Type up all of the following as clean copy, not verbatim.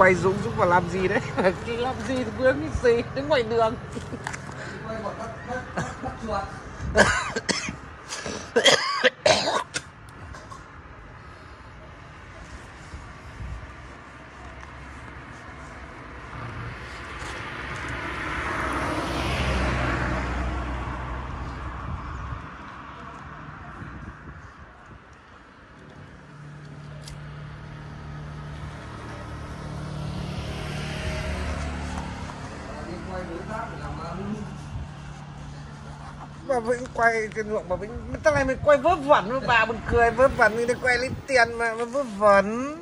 quay Dũng vào làm gì đấy? Làm gì thì vướng cái gì đứng ngoài đường. Bà Vĩnh quay cái ruộng bà Vĩnh, cái này mình quay vớ vẩn mà bà buồn cười, vớ vẩn thì quay lấy tiền mà vớ vẩn.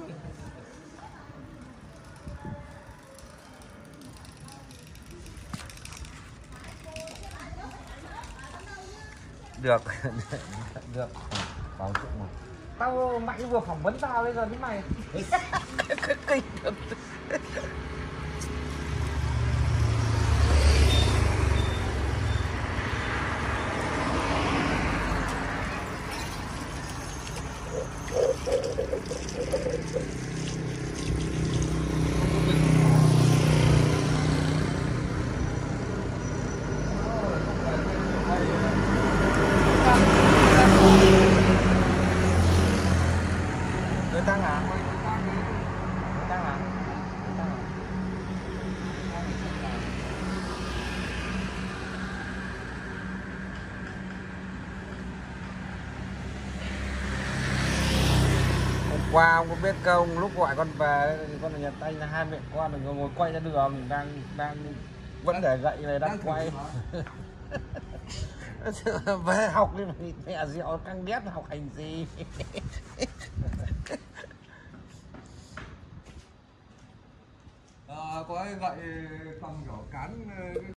Được. Được. Bảo chuyện mà. Tao Mạnh vừa phỏng vấn tao bây giờ thế này. Kinh. Người ta hả? Người ta hả? Hôm qua ông có biết không, lúc gọi con về thì con ở nhà tay là hai mẹ con đừng ngồi quay ra đường, đang vẫn để gậy này đang quay. Về học đi mẹ rượu căng đét học hành gì. Có gậy phòng kiểu cán